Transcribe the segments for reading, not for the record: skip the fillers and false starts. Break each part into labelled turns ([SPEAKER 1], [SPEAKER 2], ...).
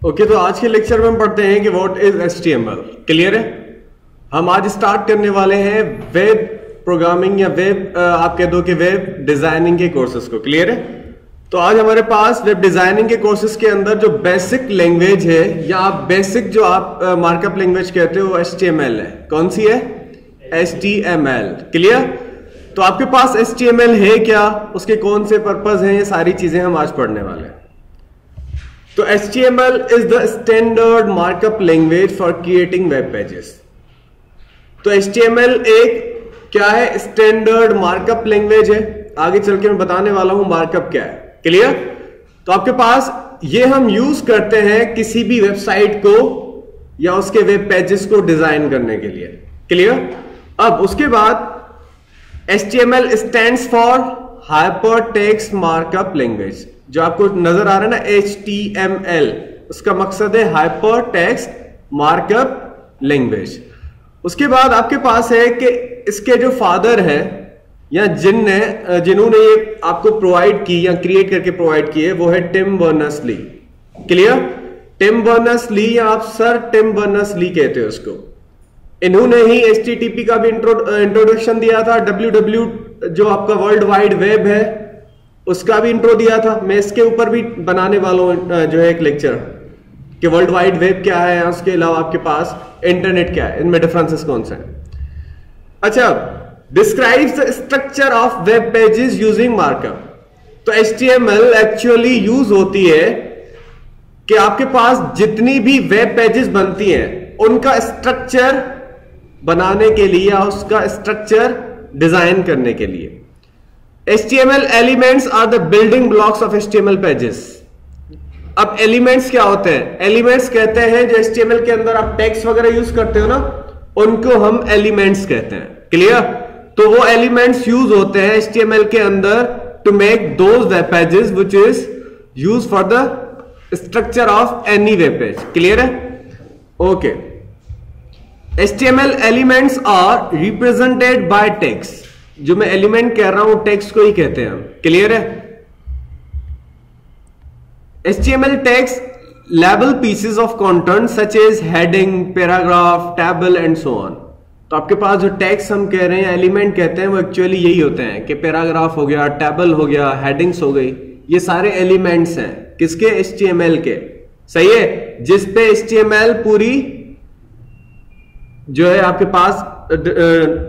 [SPEAKER 1] Okay, तो आज के लेक्चर में हम पढ़ते हैं कि व्हाट इज HTML। क्लियर है? हम आज स्टार्ट करने वाले हैं वेब प्रोग्रामिंग या वेब आप कह दो कि वेब डिजाइनिंग के कोर्सेज को। क्लियर है? तो आज हमारे पास वेब डिजाइनिंग के कोर्सेज के अंदर जो बेसिक लैंग्वेज है या आप बेसिक जो आप मार्कअप लैंग्वेज कहते हो HTML है। कौन सी है? HTML। क्लियर? तो आपके पास HTML है क्या, उसके कौन से पर्पज हैं, ये सारी चीजें हम आज पढ़ने वाले हैं। तो HTML is the standard markup language for creating web pages। तो HTML एक क्या है? स्टैंडर्ड मार्कअप लैंग्वेज है। आगे चल के मैं बताने वाला हूं मार्कअप क्या है। क्लियर? तो आपके पास ये हम यूज करते हैं किसी भी वेबसाइट को या उसके वेब पेजेस को डिजाइन करने के लिए। क्लियर? अब उसके बाद HTML stands for Hypertext Markup Language। जो आपको नजर आ रहा है ना HTML, उसका मकसद है हाइपर टेक्स्ट मार्कअप लैंग्वेज। उसके बाद आपके पास है कि इसके जो फादर है या जिन्होंने ये आपको प्रोवाइड की या क्रिएट करके प्रोवाइड की है वो है Tim Berners Lee. Clear? Tim Berners Lee या आप सर टिम बर्नर्स-ली कहते हो उसको। इन्होंने ही HTTP का भी इंट्रोडक्शन दिया था। WW जो आपका वर्ल्ड वाइड वेब है उसका भी इंट्रो दिया था। मैं इसके ऊपर भी बनाने वाला हूं जो है एक लेक्चर कि वर्ल्ड वाइड वेब क्या है, उसके अलावा आपके पास इंटरनेट क्या है, इनमें डिफरेंसेस कौन से हैं। अच्छा, describes the structure of web pages using markup. तो HTML एक्चुअली यूज होती है कि आपके पास जितनी भी वेब पेजेस बनती हैं उनका स्ट्रक्चर बनाने के लिए या उसका स्ट्रक्चर डिजाइन करने के लिए। HTML elements are the building blocks of HTML pages। अब एलिमेंट्स क्या होते हैं? एलिमेंट्स कहते हैं जो HTML के अंदर आप टेक्स्ट वगैरह यूज करते हो ना, उनको हम एलिमेंट्स कहते हैं। क्लियर? तो वो एलिमेंट्स यूज होते हैं HTML के अंदर to make those web pages which is use for the structure of any web page. Clear है? Okay. HTML elements are represented by text। जो मैं एलिमेंट कह रहा हूं टेक्स्ट को ही कहते हैं हम। क्लियर है? HTML text label pieces of content such as heading, paragraph, table and so on। तो आपके पास जो टेक्स्ट हम कह रहे हैं एलिमेंट कहते हैं वो एक्चुअली यही होते हैं कि पैराग्राफ हो गया, टेबल हो गया, हेडिंग्स हो गई, ये सारे एलिमेंट्स हैं किसके? HTML के। सही है? जिस पे HTML पूरी जो है आपके पास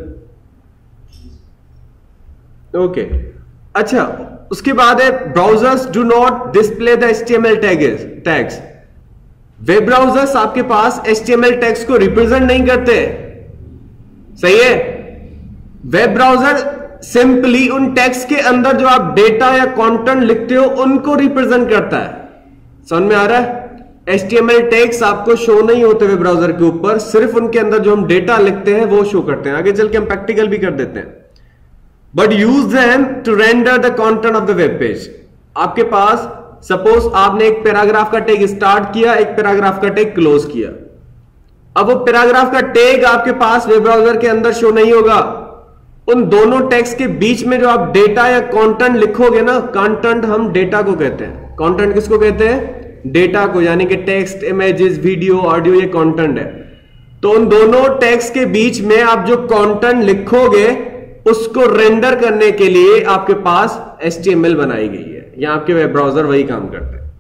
[SPEAKER 1] ओके। अच्छा, उसके बाद है browsers do not display the HTML tags. Web browsers आपके पास HTML टैग्स को रिप्रेजेंट नहीं करते। सही है? वेब ब्राउजर सिंपली उन टैग्स के अंदर जो आप डेटा या कंटेंट लिखते हो उनको रिप्रेजेंट करता है। समझ में आ रहा है? HTML टैग्स आपको शो नहीं होते वेब ब्राउजर के ऊपर, सिर्फ उनके अंदर जो हम डेटा लिखते हैं वो शो करते हैं। आगे चल के हम प्रैक्टिकल भी कर देते हैं। But use them to render the content of the web page. आपके पास सपोज आपने एक पैराग्राफ का टैग स्टार्ट किया, एक पैराग्राफ का टैग क्लोज किया। अब वो पैराग्राफ का टैग आपके पास वेब ब्राउजर के अंदर शो नहीं होगा। उन दोनों टैग्स के बीच में जो आप डेटा या कंटेंट लिखोगे ना, कंटेंट हम डेटा को कहते हैं। कंटेंट किसको कहते हैं? डेटा को, यानी कि टेक्स्ट, इमेजेस, वीडियो, ऑडियो, ये कंटेंट है। तो उन दोनों टेक्स्ट के बीच में आप जो कंटेंट लिखोगे उसको रेंडर करने के लिए आपके पास HTML बनाई गई है, या आपके वेब ब्राउजर वही काम करते हैं।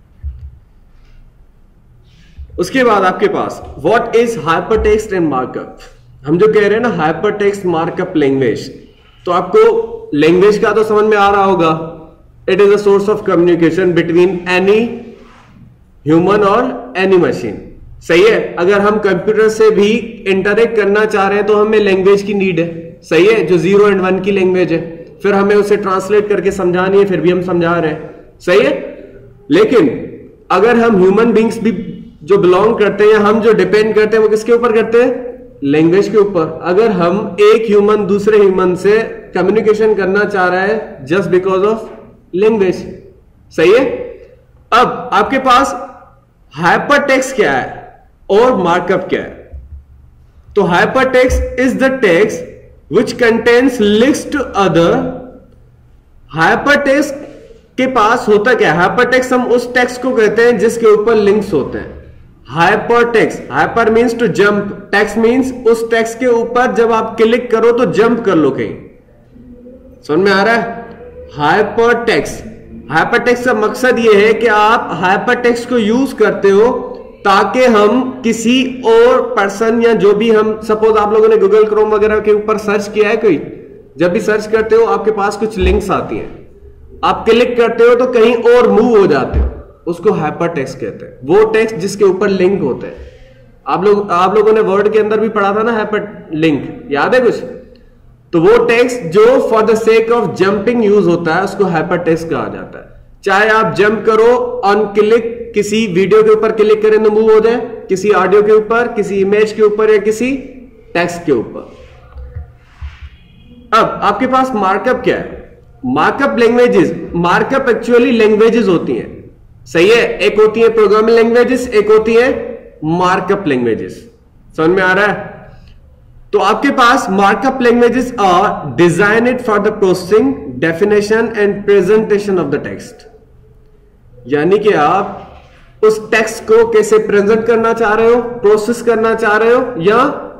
[SPEAKER 1] उसके बाद आपके पास what is hypertext and markup. हम जो कह रहे हैं ना हाइपरटेक्स्ट मार्कअप लैंग्वेज, तो आपको लैंग्वेज का तो समझ में आ रहा होगा। It is a source of communication between any human और एनी मशीन। सही है? अगर हम कंप्यूटर से भी इंटरेक्ट करना चाह रहे हैं तो हमें लैंग्वेज की नीड है। सही है? जो 0 और 1 की लैंग्वेज है, फिर हमें उसे ट्रांसलेट करके समझानी है, फिर भी हम समझा रहे हैं। सही है? लेकिन अगर हम ह्यूमन बींग्स भी जो बिलोंग करते हैं या हम जो डिपेंड करते हैं वो किसके ऊपर करते हैं? लैंग्वेज के ऊपर। अगर हम एक ह्यूमन दूसरे ह्यूमन से कम्युनिकेशन करना चाह रहा है जस्ट बिकॉज ऑफ लैंग्वेज। सही है? अब आपके पास हाइपरटेक्स्ट क्या है और मार्कअप क्या है? तो hypertext is the text which contains links to other। Hypertext के पास होता क्या है? हाइपरटेक्स्ट हम उस टेक्स्ट को कहते हैं जिसके ऊपर लिंक्स होते हैं। Hyper text, hyper means to jump, text means उस टेक्स्ट के ऊपर जब आप क्लिक करो तो जंप कर लो कहीं। समझ में आ रहा है? हाइपर टेक्स्ट, हाइपर टेक्स्ट का मकसद यह है कि आप हाइपर टेक्स्ट को यूज करते हो ताकि हम किसी और पर्सन या जो भी हम, सपोज आप लोगों ने गूगल क्रोम वगैरह के ऊपर सर्च किया है कोई, जब भी सर्च करते हो आपके पास कुछ लिंक्स आती हैं, आप क्लिक करते हो तो कहीं और मूव हो जाते हो, उसको हाइपर टेक्स्ट कहते हैं। वो टेक्स्ट जिसके ऊपर लिंक होते हैं। आप लोगों ने वर्ड के अंदर भी पढ़ा था ना हाइपर लिंक, याद है कुछ? तो वो टेक्स्ट जो for the sake of jumping use होता है उसको हाइपर टेक्स्ट कहा जाता है। चाहे आप जंप करो ऑन क्लिक, किसी वीडियो के ऊपर क्लिक करें तो मूव हो जाए, किसी ऑडियो के ऊपर, किसी इमेज के ऊपर या किसी टेक्स्ट के ऊपर। अब आपके पास मार्कअप क्या है? Markup languages, markup actually languages होती हैं, सही है? एक होती है प्रोग्रामिंग लैंग्वेजेस, एक होती है मार्कअप लैंग्वेजेस। समझ में आ रहा है? तो आपके पास markup languages are designed for the processing, definition and presentation of the text. यानी कि आप उस टेक्स्ट को कैसे प्रेजेंट करना चाह रहे हो, प्रोसेस करना चाह रहे हो, या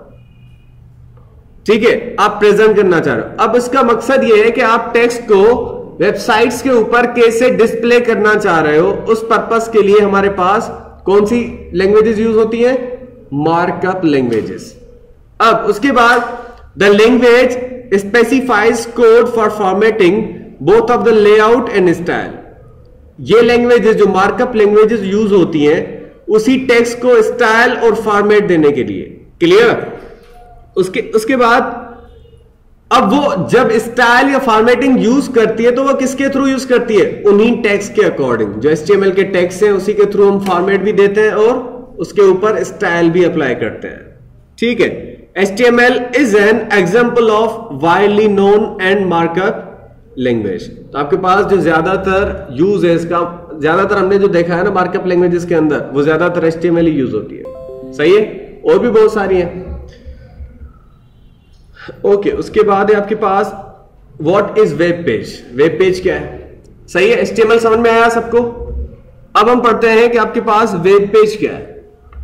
[SPEAKER 1] ठीक है आप प्रेजेंट करना चाह रहे हो। अब इसका मकसद यह है कि आप टेक्स्ट को वेबसाइट्स के ऊपर कैसे डिस्प्ले करना चाह रहे हो, उस पर्पस के लिए हमारे पास कौन सी लैंग्वेजेस यूज होती है? Markup languages. अब उसके बाद the language specifies code for formatting both of the layout and style. ये लैंग्वेजेस जो मार्कअप लैंग्वेजेस यूज होती हैं उसी टेक्स्ट को स्टाइल और फॉर्मेट देने के लिए। क्लियर? उसके बाद अब वो जब स्टाइल या फॉर्मेटिंग यूज करती है तो वो किसके थ्रू यूज करती है? उन्हीं टैग्स के अकॉर्डिंग, जो HTML के टैग्स हैं उसी के थ्रू हम फॉर्मेट भी देते हैं और उसके ऊपर स्टाइल भी अप्लाई करते हैं। ठीक है, HTML is an example of widely known and markup language. तो आपके पास जो ज्यादातर यूज है इसका, ज्यादातर हमने जो देखा है ना मार्कअप लैंग्वेजेस के अंदर, वो ज्यादातर HTML ही यूज होती है। सही है? और भी बहुत सारी है। ओके, उसके बाद है आपके पास what is web page. Web page क्या है? सही है, HTML समझ में आया सबको? अब हम पढ़ते हैं कि आपके पास वेब पेज क्या है।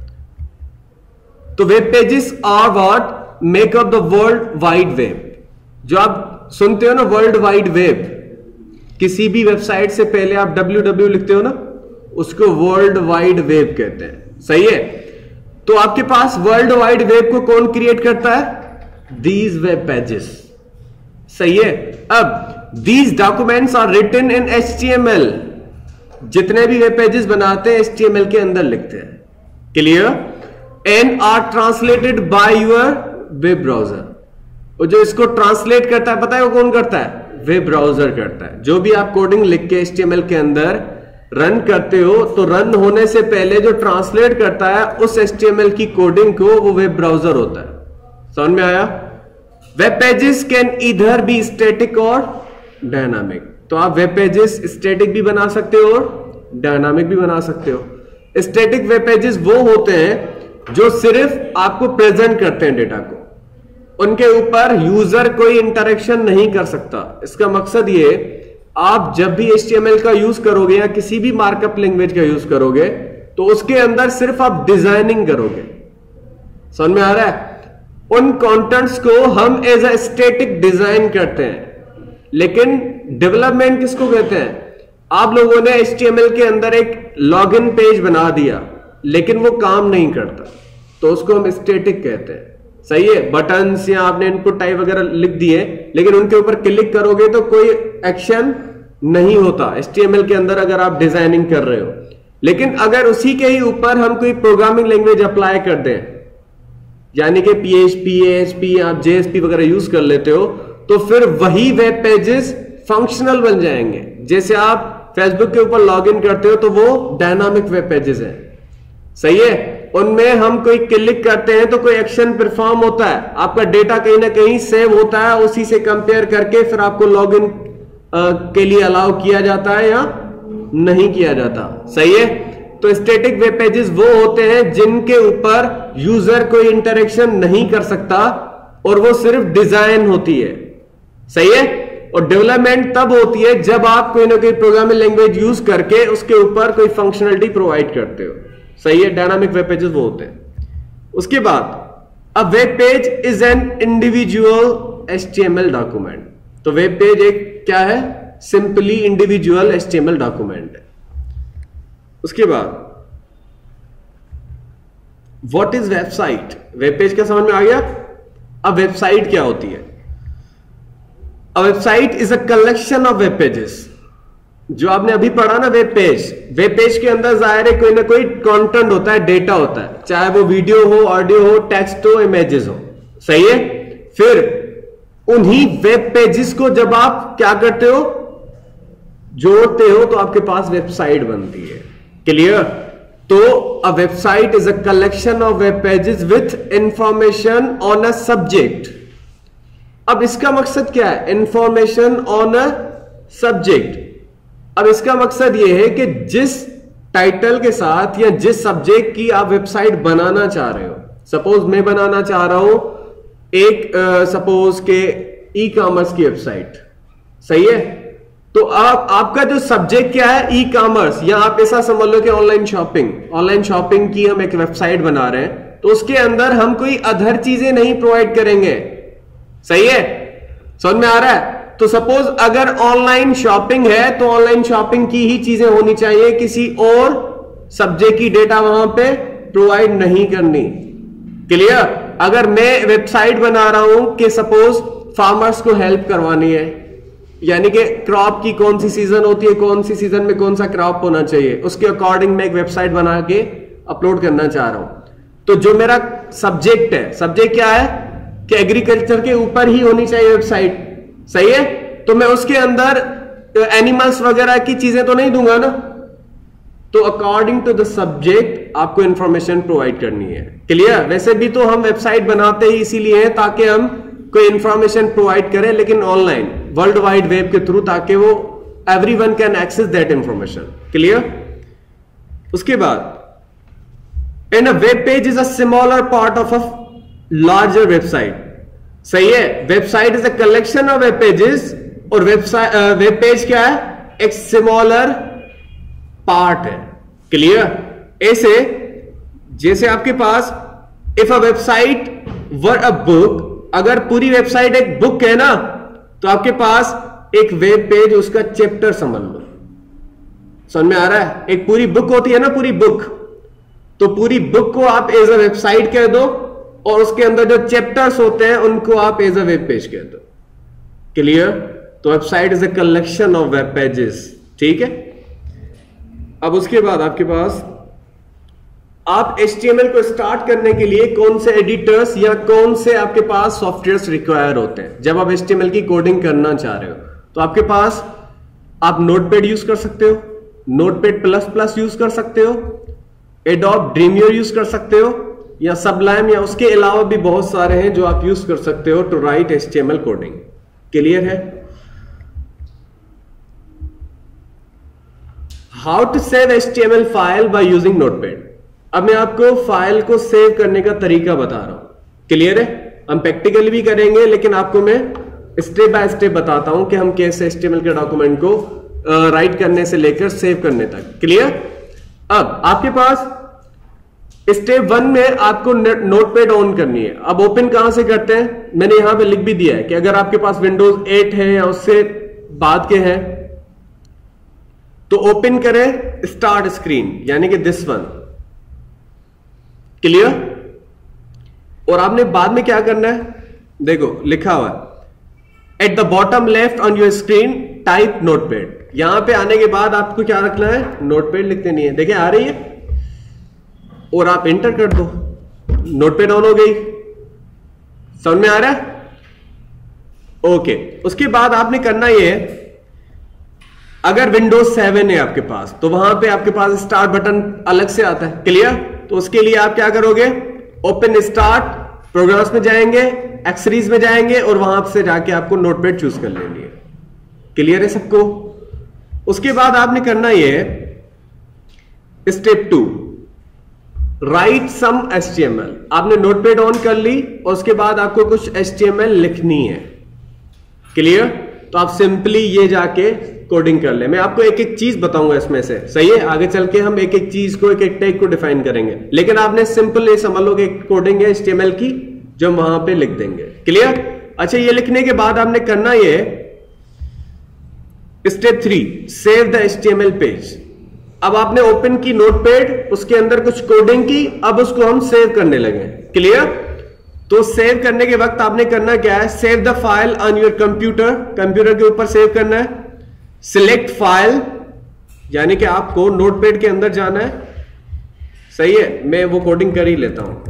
[SPEAKER 1] तो web pages are what make up the world wide web. जो आप सुनते हो ना वर्ल्ड वाइड वेब, किसी भी वेबसाइट से पहले आप www लिखते हो ना, उसको वर्ल्ड वाइड वेब कहते हैं। सही है? तो आपके पास वर्ल्ड वाइड वेब को कौन क्रिएट करता है? These web pages। सही है? अब these documents are written in HTML। जितने भी वेब पेजेस बनाते हैं HTML के अंदर लिखते हैं। Clear? and are translated by your web browser। और जो इसको ट्रांसलेट करता है पता है वो कौन करता है? वेब ब्राउजर करता है। जो भी आप कोडिंग लिख के HTML के अंदर रन करते हो तो रन होने से पहले जो ट्रांसलेट करता है उस HTML की कोडिंग को, वो वेब ब्राउजर होता है। समझ में आया? Web pages can either be static और डायनामिक। तो आप वेब पेजेस स्टैटिक भी बना सकते हो और डायनामिक भी बना सकते हो। स्टैटिक वेब पेजेस वो होते हैं जो सिर्फ आपको प्रेजेंट करते हैं डेटा को, उनके ऊपर यूजर कोई इंटरेक्शन नहीं कर सकता। इसका मकसद ये, आप जब भी HTML का यूज करोगे या किसी भी मार्कअप लैंग्वेज का यूज करोगे तो उसके अंदर सिर्फ आप डिजाइनिंग करोगे। समझ में आ रहा है? उन कंटेंट्स को हम एज अ स्टैटिक डिजाइन करते हैं, लेकिन डेवलपमेंट किसको कहते हैं? आप लोगों ने HTML के अंदर एक लॉगिन पेज बना दिया लेकिन वो काम नहीं करता, तो उसको हम स्टैटिक कहते हैं। सही है? बटन्स या आपने इनपुट टाइप वगैरह लिख दिए लेकिन उनके ऊपर क्लिक करोगे तो कोई एक्शन नहीं होता HTML के अंदर अगर आप डिजाइनिंग कर रहे हो। लेकिन अगर उसी के ही ऊपर हम कोई प्रोग्रामिंग लैंग्वेज अप्लाई कर दें, यानी कि PHP, ASP, आप JSP वगैरह यूज कर लेते हो, तो फिर वही वेब पेजेस फंक्शनल बन जाएंगे। जैसे आप फेसबुक के ऊपर लॉगिन करते हो तो वो डायनामिक वेब पेजेस हैं। सही है? उनमें हम कोई क्लिक करते हैं तो कोई एक्शन परफॉर्म होता है, आपका डेटा कहीं ना कहीं सेव होता है, उसी से कंपेयर करके फिर आपको लॉगिन के लिए अलाउ किया जाता है या नहीं किया जाता। सही है? तो स्टैटिक वेब पेजेस वो होते हैं जिनके ऊपर यूजर कोई इंटरेक्शन नहीं कर सकता और वो सिर्फ डिजाइन होती है। सही है? और डेवलपमेंट तब होती है जब आप कोई ना कोई प्रोग्रामिंग लैंग्वेज यूज करके उसके ऊपर कोई फंक्शनलिटी प्रोवाइड करते हो। सही है, डायनामिक वेब पेजेस वो होते हैं। उसके बाद a web page is an individual HTML document. तो वेब पेज एक क्या है, सिंपली इंडिविजुअल एचटीएमएल डॉक्यूमेंट है। उसके बाद what is website, web page क्या समझ में आ गया। अब वेबसाइट क्या होती है, a website is a collection of web pages. जो आपने अभी पढ़ा ना वेब पेज के अंदर जाहिर है कोई ना कोई कंटेंट होता है, डेटा होता है, चाहे वो वीडियो हो, ऑडियो हो, टेक्स्ट हो, इमेजेस हो, सही है। फिर उन्हीं वेब पेजेस को जब आप क्या करते हो, जोड़ते हो, तो आपके पास वेबसाइट बनती है। क्लियर। तो a website is a collection of web pages with information on a subject. अब इसका मकसद क्या है, इंफॉर्मेशन ऑन अ सब्जेक्ट। अब इसका मकसद यह है कि जिस टाइटल के साथ या जिस सब्जेक्ट की आप वेबसाइट बनाना चाह रहे हो, सपोज मैं बनाना चाह रहा हूं एक सपोज के ई कॉमर्स की वेबसाइट, सही है। तो आपका जो सब्जेक्ट क्या है, ई कॉमर्स, या आप ऐसा समझ लो कि ऑनलाइन शॉपिंग की हम एक वेबसाइट बना रहे हैं, तो उसके अंदर हम कोई अदर चीजें नहीं प्रोवाइड करेंगे, सही है, समझ में आ रहा है। तो सपोज अगर ऑनलाइन शॉपिंग है तो ऑनलाइन शॉपिंग की ही चीजें होनी चाहिए, किसी और सब्जेक्ट की डेटा वहां पे प्रोवाइड नहीं करनी। क्लियर। अगर मैं वेबसाइट बना रहा हूं कि सपोज फार्मर्स को हेल्प करवानी है, यानी कि क्रॉप की कौन सी सीजन होती है, कौन सी सीजन में कौन सा क्रॉप होना चाहिए, उसके अकॉर्डिंग मैं एक वेबसाइट बना के अपलोड करना चाह रहा हूं। तो जो मेरा सब्जेक्ट है, सब्जेक्ट क्या है कि एग्रीकल्चर के ऊपर ही होनी चाहिए वेबसाइट, सही है। तो मैं उसके अंदर एनिमल्स वगैरह की चीजें तो नहीं दूंगा ना। तो अकॉर्डिंग टू द सब्जेक्ट आपको इंफॉर्मेशन प्रोवाइड करनी है। क्लियर। वैसे भी तो हम वेबसाइट बनाते ही इसीलिए हैं ताकि हम कोई इंफॉर्मेशन प्रोवाइड करें, लेकिन ऑनलाइन वर्ल्ड वाइड वेब के थ्रू, ताकि वो everyone can access that information. Clear. उसके बाद in a web page is a smaller part of a larger website. सही है। Website is a collection of web pages, और वेब पेज क्या है, एक स्मॉलर पार्ट है। क्लियर। ऐसे जैसे आपके पास if a website were a book, अगर पूरी वेबसाइट एक बुक है ना, तो आपके पास एक वेब पेज उसका चैप्टर समझ लो। समझ में आ रहा है। एक पूरी बुक होती है ना, पूरी बुक, तो पूरी बुक को आप एज अ वेबसाइट कह दो, और उसके अंदर जो चैप्टर्स होते हैं उनको आप एज अ वेब पेज कह दो। क्लियर। तो website is a collection of web pages. ठीक है। अब उसके बाद आपके पास आप HTML को स्टार्ट करने के लिए कौन से एडिटर्स या कौन से आपके पास सॉफ्टवेयर्स रिक्वायर होते हैं। जब आप HTML की कोडिंग करना चाह रहे हो तो आपके पास आप नोटपैड यूज कर सकते हो, नोटपैड प्लस यूज कर सकते हो, एडोब ड्रीमवीवर यूज कर सकते हो, या सबलाइम, या उसके अलावा भी बहुत सारे हैं जो आप यूज कर सकते हो to write HTML coding. Clear है। How to save HTML file by using Notepad. अब मैं आपको फाइल को सेव करने का तरीका बता रहा हूं। क्लियर है। हम प्रैक्टिकली भी करेंगे, लेकिन आपको मैं स्टेप बाय स्टेप बताता हूं कि हम कैसे HTML के डॉक्यूमेंट को राइट करने से लेकर सेव करने तक। क्लियर। अब आपके पास स्टेप 1 में आपको नोटपैड ऑन करनी है। अब ओपन कहां से करते हैं, मैंने यहां पे लिख भी दिया है कि अगर आपके पास विंडोज 8 है या उससे बाद के हैं तो ओपन करें स्टार्ट स्क्रीन, यानी कि दिस वन। क्लियर। और आपने बाद में क्या करना है, देखो लिखा हुआ है at the bottom left on your screen type Notepad. यहां पे आने के बाद आपको क्या रखना है, नोटपैड लिख देनी है। देखिए आ रही है, और आप एंटर कर दो, नोटपैड ऑन हो गई। समझ में आ रहा है। ओके। उसके बाद आपने करना ये है, अगर विंडोज 7 है आपके पास तो वहां पे आपके पास स्टार्ट बटन अलग से आता है। क्लियर। तो उसके लिए आप क्या करोगे, ओपन स्टार्ट, प्रोग्राम्स में जाएंगे, एक्सेसरीज में जाएंगे, और वहां से जाके आपको नोटपैड चूज कर लेनी है। क्लियर है सबको। उसके बाद आपने करना ये स्टेप 2, राइट सम HTML। आपने नोटपैड ऑन कर ली और उसके बाद आपको कुछ HTML लिखनी है। क्लियर। तो आप सिंपली ये जाके कोडिंग कर ले। मैं आपको एक एक चीज बताऊंगा इसमें से, सही है। आगे चल के हम एक एक चीज को, एक एक टैग को डिफाइन करेंगे, लेकिन आपने सिंपल ये समझ लो कि कोडिंग है HTML की, जो हम वहां पे लिख देंगे। क्लियर? अच्छा, ये लिखने के बाद आपने करना ये step 3, save the HTML page. अब आपने ओपन की नोटपैड, उसके अंदर कुछ कोडिंग की, अब उसको हम सेव करने लगे। क्लियर? तो सेव करने के वक्त आपने करना क्या है, save the file on your computer, computer के ऊपर सेव करना है। सिलेक्ट फाइल, यानी कि आपको नोटपैड के अंदर जाना है, सही है। मैं वो कोडिंग कर ही लेता हूं।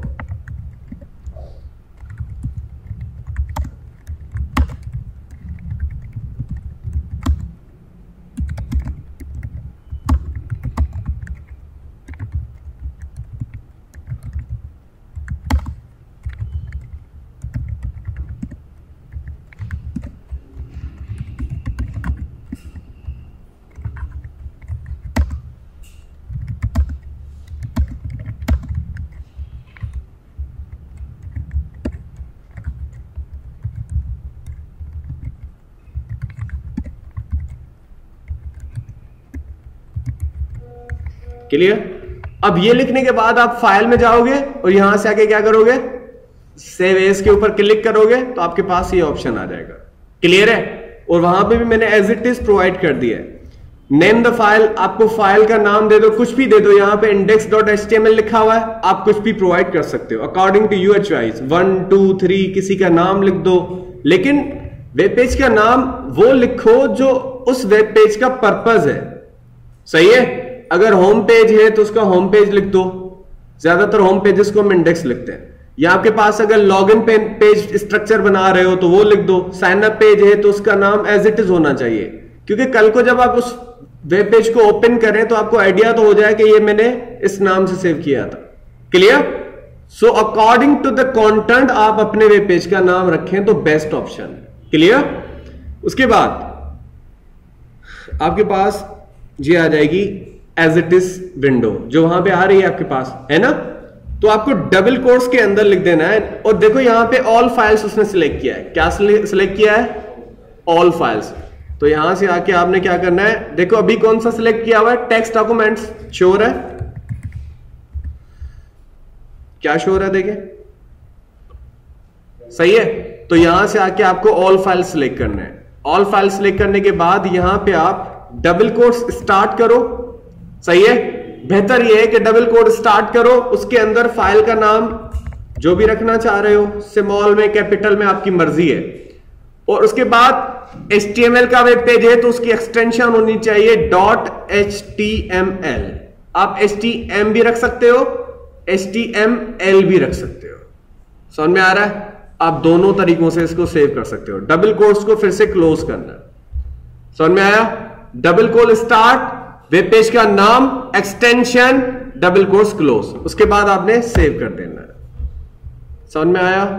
[SPEAKER 1] क्लियर? अब ये लिखने के बाद आप फाइल में जाओगे और यहां से आके क्या करोगे, सेव एज के ऊपर क्लिक करोगे तो आपके पास ये ऑप्शन आ जाएगा। क्लियर है? और वहां पे भी मैंने एज इट इज प्रोवाइड कर दिया है। नेम द फाइल, आपको फाइल का नाम दे दो, कुछ भी दे दो। यहां पे index.html लिखा हुआ है, आप कुछ भी प्रोवाइड कर सकते हो अकॉर्डिंग टू यूर चॉइस। 1 2 3 किसी का नाम लिख दो, लेकिन वेब पेज का नाम वो लिखो जो उस वेब पेज का पर्पज है। सही है? अगर होम पेज है तो उसका होम पेज लिख दो, ज्यादातर होम पेजेस को हम इंडेक्स लिखते हैं। या आपके पास अगर लॉगिन पेज स्ट्रक्चर बना रहे हो तो वो लिख दो। साइन अप पेज है तो उसका नाम एज इट इज होना चाहिए, क्योंकि कल को जब आप उस वेब पेज को ओपन करें तो आपको आइडिया तो हो जाए कि ये मैंने इस नाम से सेव किया था। Clear? So according to the content आप अपने वेब पेज का नाम रखें तो बेस्ट ऑप्शन। क्लियर? उसके बाद आपके पास ये आ जाएगी एज इट इज विंडो, जो वहां पे आ रही है आपके पास, है ना। तो आपको डबल कोट्स के अंदर लिख देना है। और देखो यहां पे ऑल फाइल्स उसने सिलेक्ट किया है। क्या सिलेक्ट किया है? All files. तो यहां से आके आपने क्या करना है, देखो अभी कौन सा सिलेक्ट किया हुआ है, टेक्स्ट डॉक्यूमेंट्स शो हो रहा है। क्या शो हो रहा है देखिए, सही है। तो यहां से आके आपको ऑल फाइल सिलेक्ट करना है। ऑल फाइल सिलेक्ट करने के बाद यहां पे आप डबल कोट्स स्टार्ट करो। सही है? बेहतर यह है कि डबल कोट स्टार्ट करो, उसके अंदर फाइल का नाम जो भी रखना चाह रहे हो, स्मॉल में कैपिटल में आपकी मर्जी है। और उसके बाद HTML का वेब पेज है तो उसकी एक्सटेंशन होनी चाहिए .html। आप HTML भी रख सकते हो, HTML भी रख सकते हो। समझ में आ रहा है? आप दोनों तरीकों से इसको सेव कर सकते हो। डबल कोट्स को फिर से क्लोज करना। समझ में आया? Double quote start, web page का नाम, एक्सटेंशन, डबल कोट्स क्लोज, उसके बाद आपने सेव कर देना है। समझ में आया?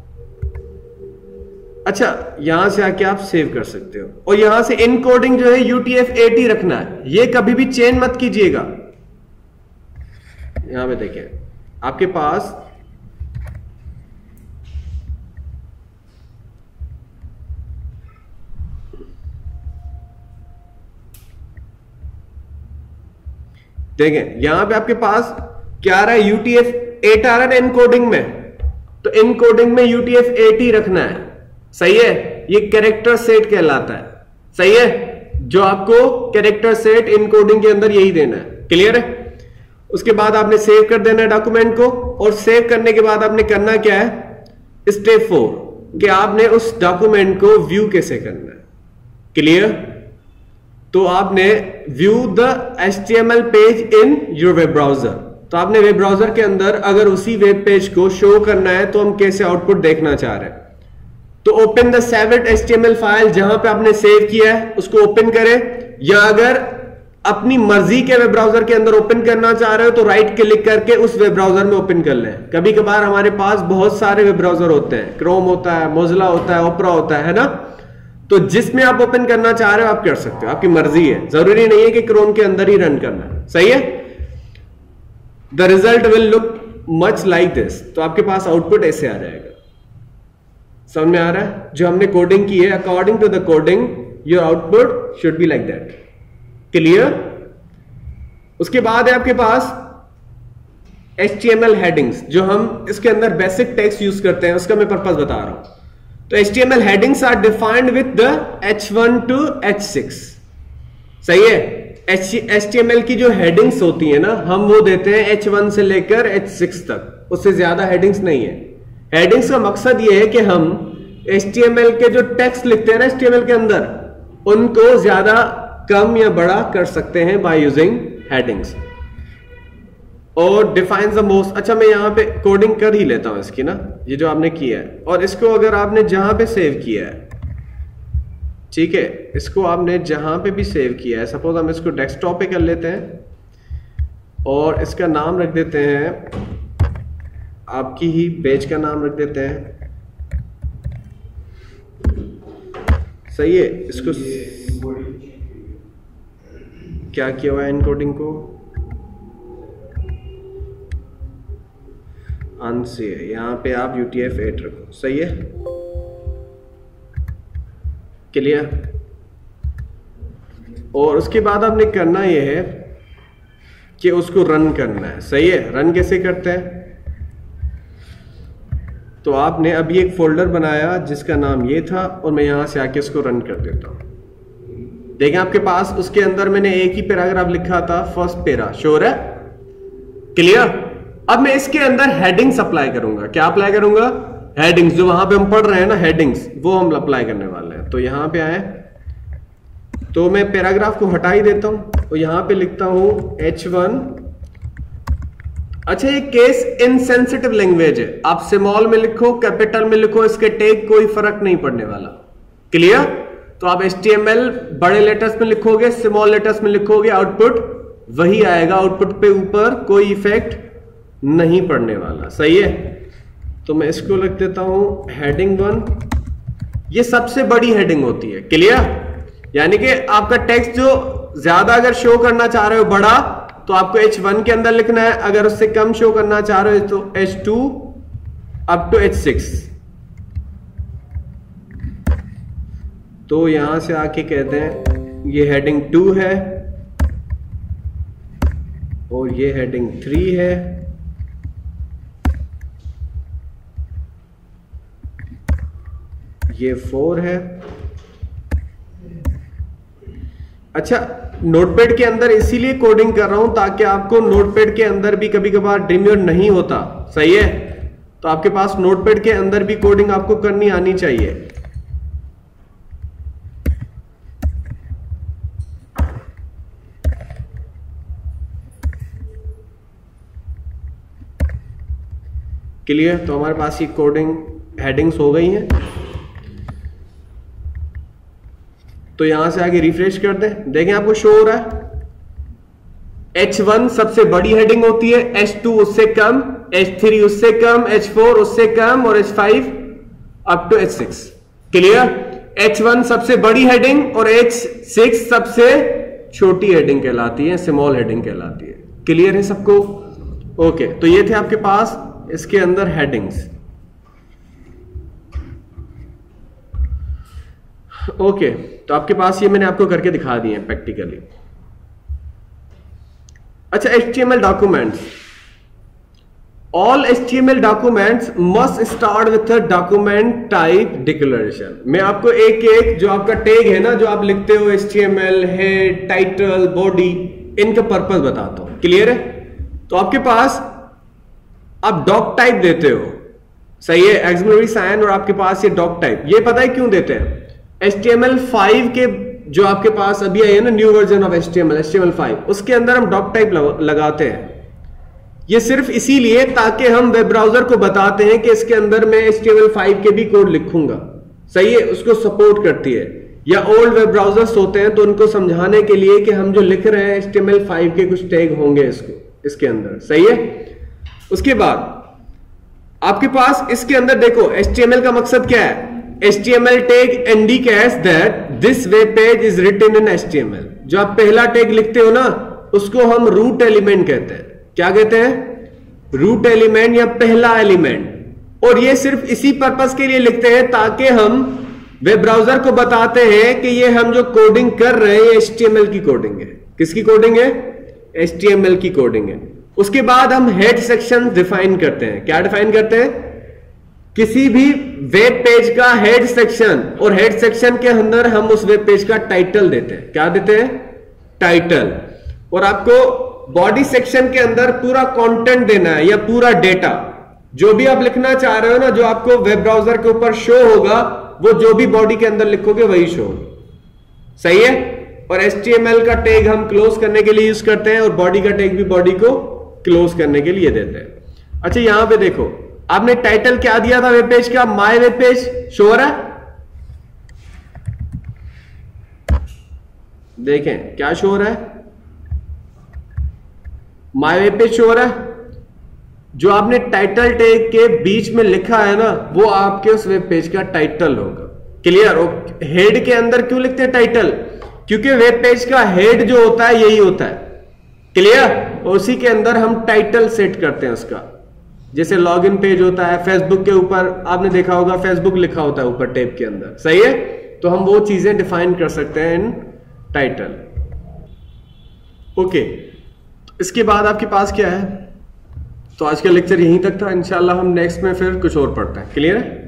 [SPEAKER 1] अच्छा, यहां से आके आप सेव कर सकते हो। और यहां से इनकोडिंग जो है UTF-8 रखना है, ये कभी भी चेंज मत कीजिएगा। यहां पे देखिए आपके पास देखें, यहां पे आपके पास क्या आ रहा है, UTF-8 आ रहा है इनकोडिंग में, तो इनकोडिंग में UTF-8 ही रखना है। सही है? ये कैरेक्टर सेट कहलाता है। सही है? जो आपको कैरेक्टर सेट इनकोडिंग के अंदर यही देना है। क्लियर है? उसके बाद आपने सेव कर देना है डॉक्यूमेंट को। और सेव करने के बाद आपने करना क्या है, स्टेप 4, कि आपने उस डॉक्यूमेंट को व्यू कैसे करना है। क्लियर? तो आपने view the HTML page in your web browser. तो आपने वेब ब्राउजर के अंदर अगर उसी वेब पेज को शो करना है तो हम कैसे आउटपुट देखना चाह रहे हैं, तो open the saved HTML file, जहां पे आपने सेव किया है उसको ओपन करें। या अगर अपनी मर्जी के वेब ब्राउजर के अंदर ओपन करना चाह रहे हो तो राइट क्लिक करके उस वेब ब्राउजर में ओपन कर लें। कभी कभार हमारे पास बहुत सारे वेब ब्राउजर होते हैं, क्रोम होता है, मोजिला होता है, ओपरा होता है ना। तो जिसमें आप ओपन करना चाह रहे हो आप कर सकते हो, आपकी मर्जी है, जरूरी नहीं है कि क्रोम के अंदर ही रन करना है। सही है? The result will look much like this. तो आपके पास आउटपुट ऐसे आ जाएगा। समझ में आ रहा है? जो हमने कोडिंग की है, according to the coding your output should be like that. Clear? उसके बाद है आपके पास HTML हेडिंग्स, जो हम इसके अंदर बेसिक टेक्स्ट यूज करते हैं, उसका मैं पर्पस बता रहा हूं। तो HTML headings are defined with the H1 to H6। सही है? HTML की जो हेडिंग्स होती है ना, हम वो देते हैं H1 से लेकर H6 तक, उससे ज्यादा हेडिंग्स नहीं है। हेडिंग्स का मकसद ये है कि हम HTML के जो टेक्स्ट लिखते हैं ना HTML के अंदर, उनको ज्यादा कम या बड़ा कर सकते हैं बाय यूजिंग हेडिंग्स। और डिफाइन द मोस्ट, अच्छा मैं यहां पे कोडिंग कर ही लेता हूं इसकी ना, ये जो आपने किया है, और इसको अगर आपने जहां पे सेव किया है, ठीक है, इसको आपने जहां पे भी सेव किया है, सपोज हम इसको डेस्कटॉप पे कर लेते हैं और इसका नाम रख देते हैं, आपकी ही पेज का नाम रख देते हैं। सही है? इसको क्या किया हुआ है एनकोडिंग को? से यहां पे आप UTF-8 रखो। सही है? क्लियर? और उसके बाद आपने करना यह है कि उसको रन करना है। सही है? रन कैसे करते हैं? तो आपने अभी एक फोल्डर बनाया जिसका नाम ये था, और मैं यहां से आके इसको रन कर देता हूं। देखें आपके पास उसके अंदर मैंने एक ही पैराग्राफ लिखा था, फर्स्ट पैरा। श्योर है? क्लियर? अब मैं इसके अंदर हेडिंग्स अप्लाई करूंगा। क्या अप्लाई करूंगा? हेडिंग्स, जो वहां पे हम पढ़ रहे हैं ना हेडिंग्स, वो हम अप्लाई करने वाले हैं। तो यहां पे आए तो मैं पैराग्राफ को हटा ही देता हूं, तो यहां पे लिखता हूं H1। अच्छा, ये केस इनसेंसिटिव लैंग्वेज है, आप स्मॉल में लिखो कैपिटल में लिखो, इसके टैग कोई फर्क नहीं पड़ने वाला। क्लियर? तो आप HTML बड़े लेटर्स में लिखोगे, स्मॉल लेटर्स में लिखोगे, आउटपुट वही आएगा, आउटपुट पे ऊपर कोई इफेक्ट नहीं पड़ने वाला। सही है? तो मैं इसको लिख देता हूं हेडिंग 1। ये सबसे बड़ी हेडिंग होती है। क्लियर? यानी कि आपका टेक्स्ट जो ज्यादा अगर शो करना चाह रहे हो बड़ा, तो आपको H1 के अंदर लिखना है, अगर उससे कम शो करना चाह रहे हो तो H2 अप टू H6। तो यहां से आके कहते हैं ये हेडिंग 2 है और ये हेडिंग 3 है, ये 4 है। अच्छा, नोटपैड के अंदर इसीलिए कोडिंग कर रहा हूं ताकि आपको नोटपैड के अंदर भी कभी कभार ड्रीमवीवर नहीं होता। सही है? तो आपके पास नोटपैड के अंदर भी कोडिंग आपको करनी आनी चाहिए। क्लियर? तो हमारे पास ये कोडिंग हेडिंग्स हो गई हैं। तो यहां से आगे रिफ्रेश कर दें, देखें आपको शो हो रहा है। H1 सबसे बड़ी हेडिंग होती है, H2 उससे कम, H3 उससे कम, H4 उससे कम और H5 up to H6। Clear? H1 सबसे बड़ी हेडिंग और H6 सबसे छोटी हेडिंग कहलाती है, स्मॉल हेडिंग कहलाती है। क्लियर है सबको? ओके, तो ये थे आपके पास इसके अंदर हेडिंग्स। ओके, तो आपके पास ये मैंने आपको करके दिखा दिए हैं प्रैक्टिकली। अच्छा, HTML documents, all HTML documents must start with a document type declaration. मैं आपको एक एक जो आपका टैग है ना, जो आप लिखते हो HTML, हेड, टाइटल, बॉडी, इनका पर्पस बताता हूं। क्लियर है? तो आपके पास आप डॉक टाइप देते हो। सही है? एक्सक्लेमेटरी साइन, और आपके पास ये डॉक टाइप, ये पता है क्यों देते हैं? HTML5 के जो आपके पास अभी आई है ना न्यू वर्जन ऑफ HTML5, उसके अंदर हम डॉक टाइप लगाते हैं। ये सिर्फ इसीलिए ताकि हम वेब ब्राउजर को बताते हैं कि इसके अंदर मैं HTML5 के भी कोड लिखूंगा। सही है? उसको सपोर्ट करती है। या ओल्ड वेब ब्राउजर्स होते हैं तो उनको समझाने के लिए कि हम जो लिख रहे हैं HTML5 के कुछ टैग होंगे इसके अंदर। सही है? उसके बाद आपके पास इसके अंदर देखो HTML का मकसद क्या है? HTML tag indicates that this web page is written in HTML। जो आप पहला टैग लिखते हो ना, उसको हम रूट एलिमेंट कहते हैं। क्या कहते हैं? रूट एलिमेंट या पहला एलिमेंट। और ये सिर्फ इसी पर्पस के लिए लिखते हैं ताकि हम वेब ब्राउजर को बताते हैं कि ये हम जो कोडिंग कर रहे हैं HTML की कोडिंग है। किसकी कोडिंग है? HTML की कोडिंग है। उसके बाद हम हेड सेक्शन डिफाइन करते हैं। क्या डिफाइन करते हैं? किसी भी वेब पेज का हेड सेक्शन, और हेड सेक्शन के अंदर हम उस वेब पेज का टाइटल देते हैं। क्या देते हैं? टाइटल। और आपको बॉडी सेक्शन के अंदर पूरा कंटेंट देना है या पूरा डेटा, जो भी आप लिखना चाह रहे हो ना, जो आपको वेब ब्राउजर के ऊपर शो होगा, वो जो भी बॉडी के अंदर लिखोगे वही शो होगा। सही है? और HTML का टैग हम क्लोज करने के लिए यूज करते हैं, और बॉडी का टैग भी बॉडी को क्लोज करने के लिए देते हैं। अच्छा, यहां पे देखो, आपने टाइटल क्या दिया था वेब पेज का? My web page. शो हो रहा है? देखें क्या शो हो रहा है? माय वेब पेज शो हो रहा है। जो आपने टाइटल टैग के बीच में लिखा है ना, वो आपके उस वेब पेज का टाइटल होगा। क्लियर? हेड के अंदर क्यों लिखते हैं टाइटल? क्योंकि वेब पेज का हेड जो होता है यही होता है। क्लियर? उसी के अंदर हम टाइटल सेट करते हैं उसका। जैसे लॉगिन पेज होता है, फेसबुक के ऊपर आपने देखा होगा फेसबुक लिखा होता है ऊपर टैब के अंदर। सही है? तो हम वो चीजें डिफाइन कर सकते हैं इन टाइटल। ओके, इसके बाद आपके पास क्या है? तो आज का लेक्चर यहीं तक था। इंशाल्लाह हम नेक्स्ट में फिर कुछ और पढ़ते हैं। क्लियर है?